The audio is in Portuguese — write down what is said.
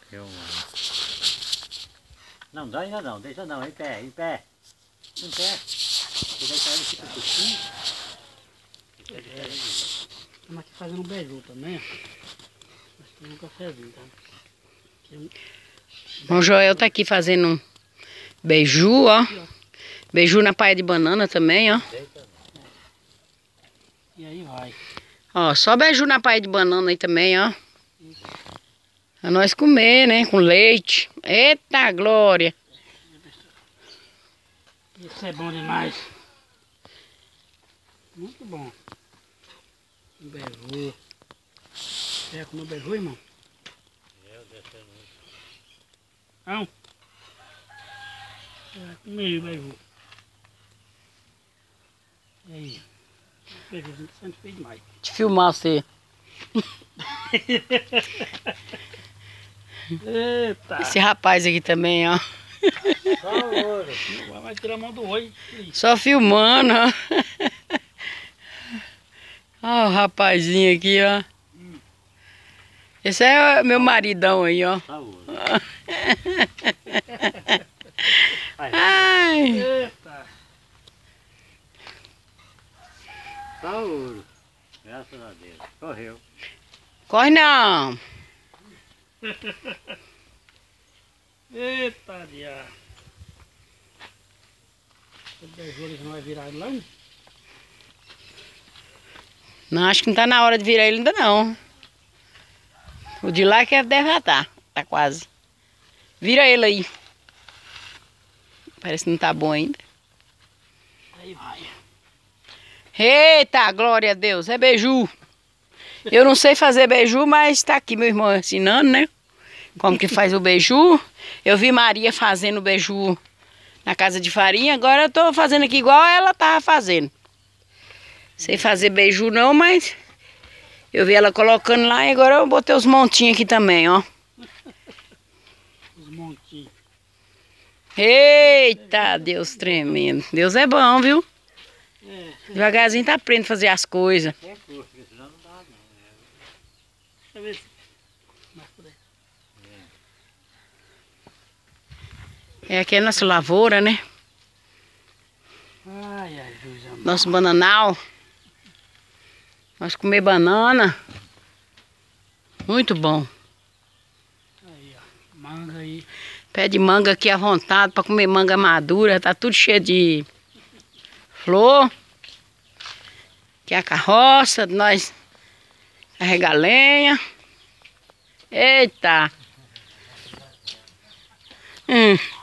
Não dá ainda não, deixa não, em pé, em pé. Em pé. Você vai cair, fica puxinho. Estamos aqui fazendo um beiju também, ó. Nós temos um cafezinho, tá? O Joel tá aqui fazendo um beiju, ó. Beiju na paia de banana também, ó. E aí vai. Ó, só beiju na paia de banana aí também, ó. Pra nós comer, né? Com leite. Eita, glória! Isso é bom demais. Muito bom. Um beiju. Quer comer beiju, irmão? Não? Comer beiju. E aí? Beiju não tá sendo feio demais. Te filmar você. Eita! Esse rapaz aqui também, ó. Só ouro. Vai tirar a mão do oi. Só filmando, ó. Ó o rapazinho aqui, ó. Esse é meu maridão aí, ó. Só ouro. Ai. Eita! Só ouro. Graças a Deus. Correu. Corre não. Eita, dia! O beiju ele não vai virar ele lá? Não, acho que não tá na hora de virar ele ainda não. O de lá que deve já estar. Tá quase. Vira ele aí. Parece que não tá bom ainda. Aí vai. Eita, glória a Deus. É beiju. Eu não sei fazer beiju, mas tá aqui meu irmão ensinando, né? Como que faz o beiju. Eu vi Maria fazendo beiju na casa de farinha. Agora eu tô fazendo aqui igual ela tava fazendo. Sei fazer beiju não, mas eu vi ela colocando lá e agora eu botei os montinhos aqui também, ó. Os montinhos. Eita, Deus tremendo. Deus é bom, viu? É. Devagarzinho tá aprendendo a fazer as coisas. É curto, porque senão não dá não. Deixa eu ver se... mais por aí. É aqui a nossa lavoura, né? Ai, ai, Jesus amado. Nosso bananal. Nós comer banana. Muito bom. Aí, ó. Manga aí. Pé de manga aqui à vontade para comer manga madura. Tá tudo cheio de flor. Aqui é a carroça. Nós carregar lenha. Eita.